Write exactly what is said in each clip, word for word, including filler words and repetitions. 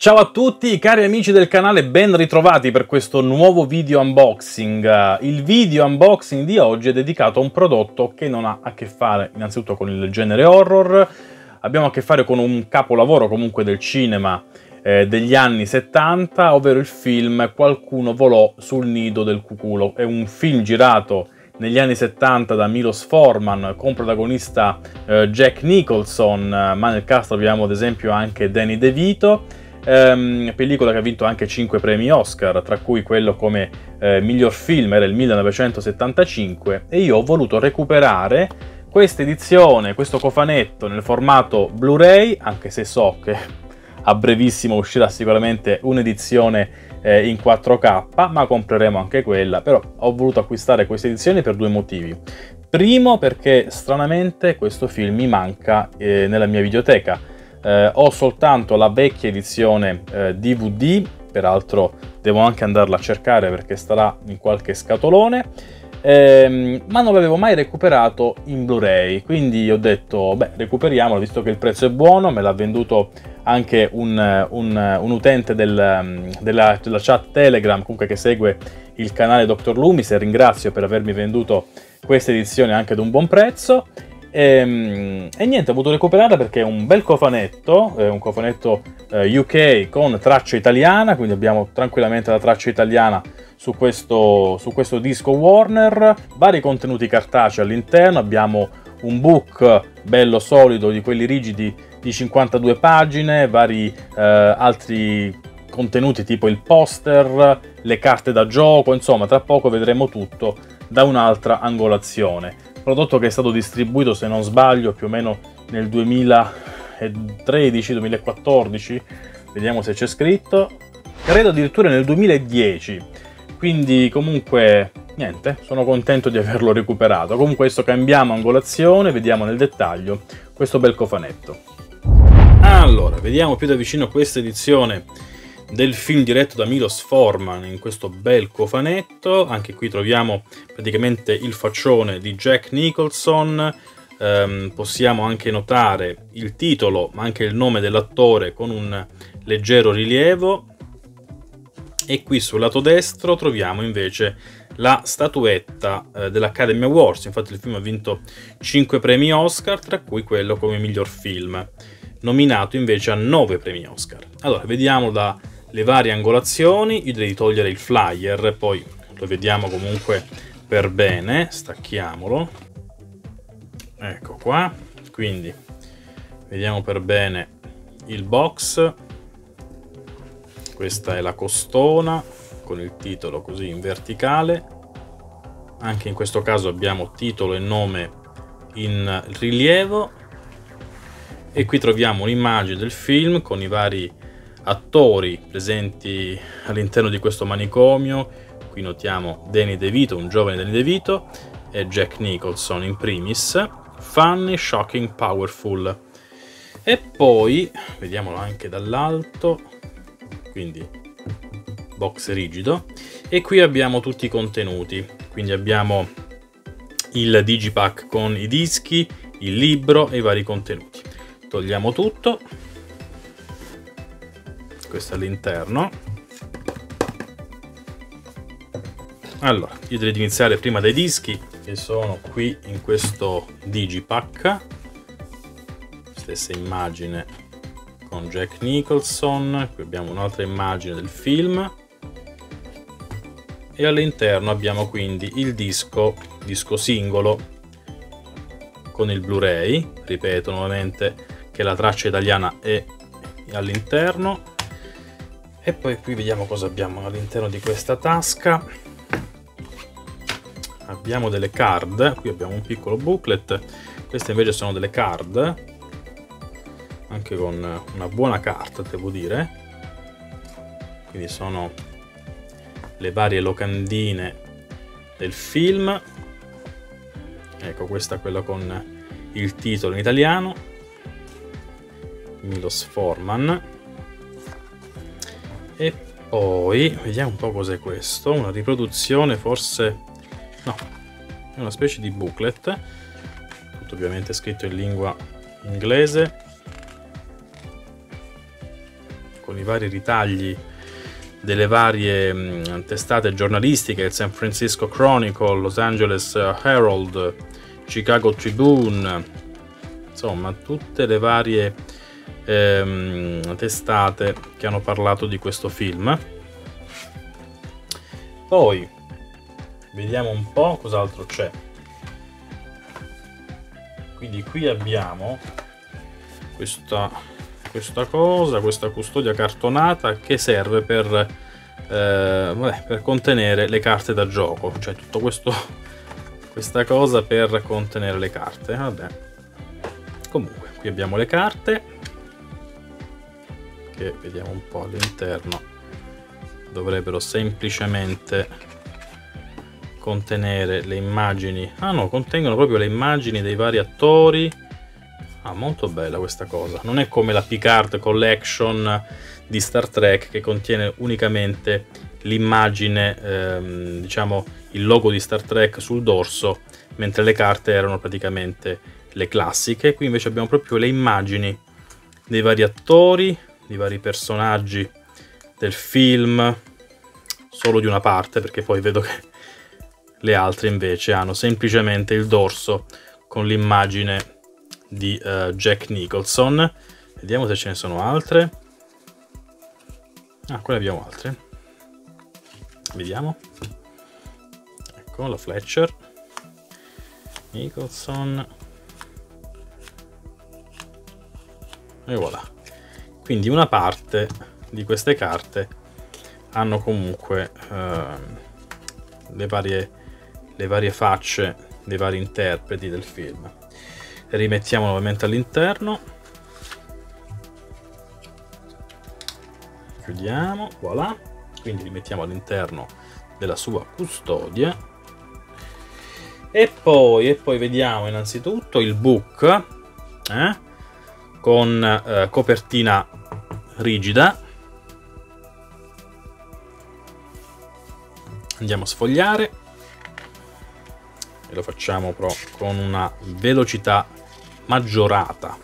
Ciao a tutti cari amici del canale, ben ritrovati per questo nuovo video unboxing. Il video unboxing di oggi è dedicato a un prodotto che non ha a che fare innanzitutto con il genere horror. Abbiamo a che fare con un capolavoro comunque del cinema eh, degli anni settanta, ovvero il film Qualcuno volò sul nido del cuculo. È un film girato negli anni settanta da Milos Forman, con protagonista eh, Jack Nicholson, ma nel cast troviamo ad esempio anche Danny DeVito. Um, pellicola che ha vinto anche cinque premi Oscar, tra cui quello come eh, miglior film era il millenovecentosettantacinque, e io ho voluto recuperare questa edizione, questo cofanetto nel formato Blu-ray, anche se so che a brevissimo uscirà sicuramente un'edizione eh, in quattro K, ma compreremo anche quella. Però ho voluto acquistare queste edizioni per due motivi. Primo, perché stranamente questo film mi manca eh, nella mia videoteca. Eh, ho soltanto la vecchia edizione eh, D V D, peraltro devo anche andarla a cercare perché starà in qualche scatolone, ehm, ma non l'avevo mai recuperato in Blu-ray, quindi ho detto, beh, recuperiamolo visto che il prezzo è buono. Me l'ha venduto anche un, un, un utente del, della, della chat Telegram, comunque che segue il canale doctor Loomis, e ringrazio per avermi venduto questa edizione anche ad un buon prezzo. E, e niente, ho voluto recuperarla perché è un bel cofanetto, è un cofanetto eh, U K con traccia italiana, quindi abbiamo tranquillamente la traccia italiana su questo, su questo disco Warner, vari contenuti cartacei all'interno, abbiamo un book bello solido di quelli rigidi di cinquantadue pagine, vari eh, altri contenuti tipo il poster, le carte da gioco, insomma tra poco vedremo tutto da un'altra angolazione. Prodotto che è stato distribuito, se non sbaglio, più o meno nel duemilatredici duemilaquattordici, vediamo se c'è scritto, credo addirittura nel duemiladieci, quindi comunque niente, sono contento di averlo recuperato. Comunque adesso cambiamo angolazione, vediamo nel dettaglio questo bel cofanetto. Allora, vediamo più da vicino questa edizione del film diretto da Milos Forman in questo bel cofanetto. Anche qui troviamo praticamente il faccione di Jack Nicholson, ehm, possiamo anche notare il titolo ma anche il nome dell'attore con un leggero rilievo, e qui sul lato destro troviamo invece la statuetta eh, dell'Academy Awards. Infatti il film ha vinto cinque premi Oscar, tra cui quello come miglior film, nominato invece a nove premi Oscar. Allora, vediamo da le varie angolazioni. Io direi togliere il flyer, poi lo vediamo comunque per bene. Stacchiamolo, ecco qua. Quindi vediamo per bene il box. Questa è la costona con il titolo così in verticale. Anche in questo caso abbiamo titolo e nome in rilievo, e qui troviamo un'immagine del film con i vari attori presenti all'interno di questo manicomio. Qui notiamo Danny DeVito, un giovane Danny DeVito, e Jack Nicholson in primis. Funny, shocking, powerful. E poi vediamolo anche dall'alto, quindi box rigido, e qui abbiamo tutti i contenuti. Quindi abbiamo il digipack con i dischi, il libro e i vari contenuti. Togliamo tutto, questo all'interno. Allora, io direi di iniziare prima dai dischi, che sono qui in questo digipack. Stessa immagine con Jack Nicholson, qui abbiamo un'altra immagine del film, e all'interno abbiamo quindi il disco, disco singolo con il Blu-ray. Ripeto nuovamente che la traccia italiana è all'interno. E poi qui vediamo cosa abbiamo all'interno di questa tasca. Abbiamo delle card, qui abbiamo un piccolo booklet, queste invece sono delle card, anche con una buona carta devo dire. Quindi sono le varie locandine del film. Ecco, questa è quella con il titolo in italiano, Milos Forman. E poi vediamo un po' cos'è questo, una riproduzione forse, no, è una specie di booklet, tutto ovviamente scritto in lingua inglese, con i vari ritagli delle varie mh, testate giornalistiche, il San Francisco Chronicle, Los Angeles Herald, Chicago Tribune, insomma tutte le varie ehm, testate che hanno parlato di questo film. Poi vediamo un po' cos'altro c'è. Quindi qui abbiamo questa, questa cosa, questa custodia cartonata che serve per, eh, vabbè, per contenere le carte da gioco, cioè tutto questo, questa cosa per contenere le carte. Vabbè. Comunque qui abbiamo le carte che vediamo un po' all'interno, dovrebbero semplicemente contenere le immagini. Ah no, contengono proprio le immagini dei vari attori. Ah, molto bella questa cosa. Non è come la Picard Collection di Star Trek che contiene unicamente l'immagine, ehm, diciamo il logo di Star Trek sul dorso, mentre le carte erano praticamente le classiche. Qui invece abbiamo proprio le immagini dei vari attori, dei vari personaggi del film, solo di una parte, perché poi vedo che le altre invece hanno semplicemente il dorso con l'immagine di uh, Jack Nicholson. Vediamo se ce ne sono altre. Ah, qua ne abbiamo altre. Vediamo. Ecco la Fletcher, Nicholson. E voilà. Quindi una parte di queste carte hanno comunque uh, le varie le varie facce dei vari interpreti del film. Le rimettiamo nuovamente all'interno, chiudiamo, voilà, quindi li mettiamo all'interno della sua custodia. E poi, e poi vediamo innanzitutto il book eh, con eh, copertina rigida. Andiamo a sfogliare e lo facciamo però con una velocità maggiorata.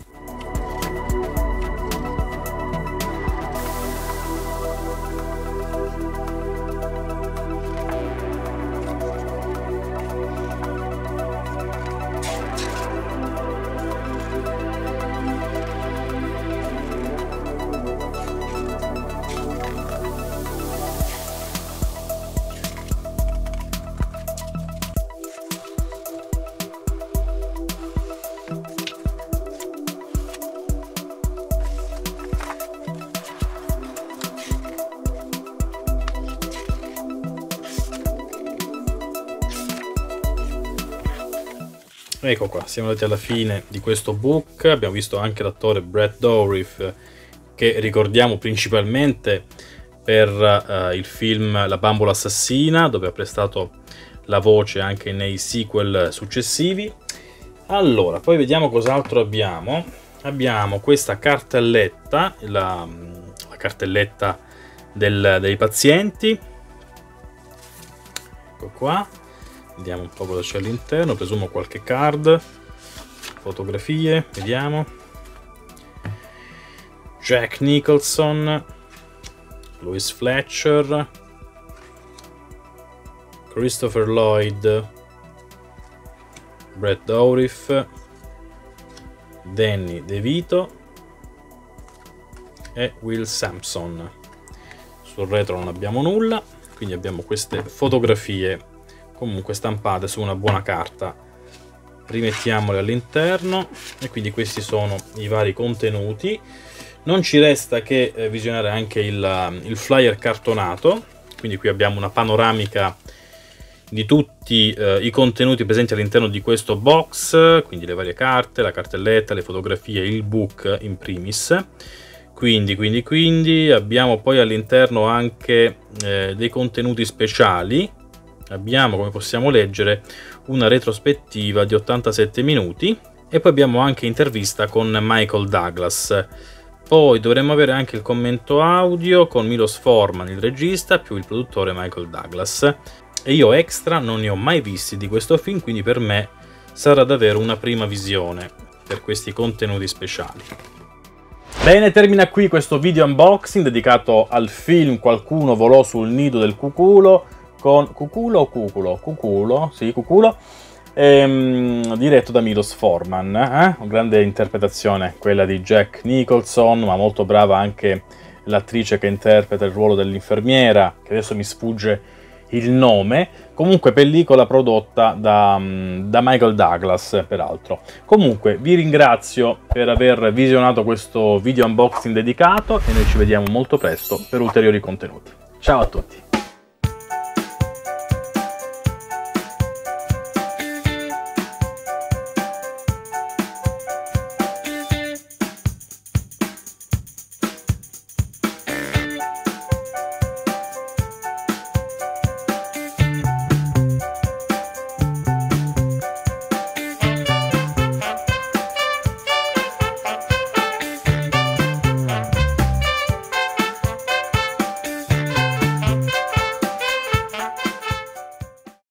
Ecco qua, siamo arrivati alla fine di questo book. Abbiamo visto anche l'attore Brett Dourif, che ricordiamo principalmente per uh, il film La bambola assassina, dove ha prestato la voce anche nei sequel successivi. Allora, poi vediamo cos'altro abbiamo. Abbiamo questa cartelletta, la, la cartelletta del, dei pazienti. Ecco qua. Vediamo un po' cosa c'è all'interno, presumo qualche card, fotografie, vediamo. Jack Nicholson, Louis Fletcher, Christopher Lloyd, Brett Dourif, Danny DeVito e Will Sampson. Sul retro non abbiamo nulla, quindi abbiamo queste fotografie comunque stampate su una buona carta. Rimettiamole all'interno e quindi questi sono i vari contenuti. Non ci resta che eh, visionare anche il, il flyer cartonato, quindi qui abbiamo una panoramica di tutti eh, i contenuti presenti all'interno di questo box, quindi le varie carte, la cartelletta, le fotografie, il book in primis. Quindi, quindi, quindi abbiamo poi all'interno anche eh, dei contenuti speciali. Abbiamo, come possiamo leggere, una retrospettiva di ottantasette minuti e poi abbiamo anche intervista con Michael Douglas. Poi dovremmo avere anche il commento audio con Milos Forman, il regista, più il produttore Michael Douglas. E io extra non ne ho mai visti di questo film, quindi per me sarà davvero una prima visione per questi contenuti speciali. Bene, termina qui questo video unboxing dedicato al film Qualcuno volò sul nido del cuculo, con Cuculo o Cuculo? Cuculo, sì, Cuculo, ehm, diretto da Milos Forman, eh? Una grande interpretazione quella di Jack Nicholson, ma molto brava anche l'attrice che interpreta il ruolo dell'infermiera, che adesso mi sfugge il nome. Comunque pellicola prodotta da, da Michael Douglas, peraltro. Comunque vi ringrazio per aver visionato questo video unboxing dedicato e noi ci vediamo molto presto per ulteriori contenuti. Ciao a tutti!